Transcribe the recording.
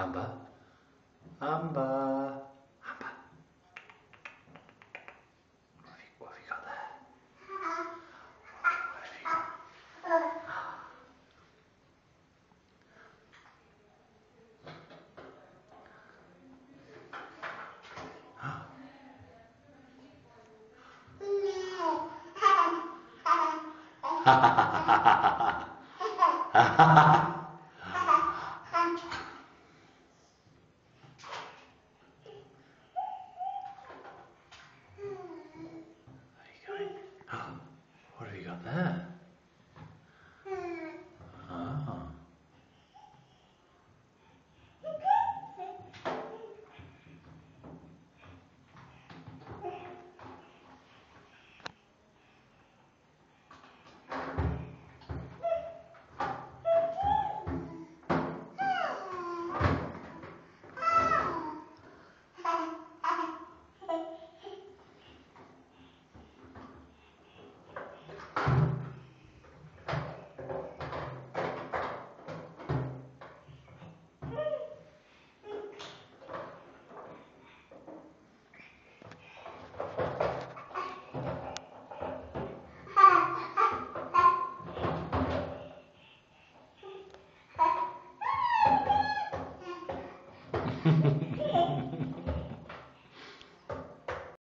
Hamba. Hamba. Hamba. What have you got there? What have you got? Ha ha ha ha ha ha ha. What have you got there? Oh.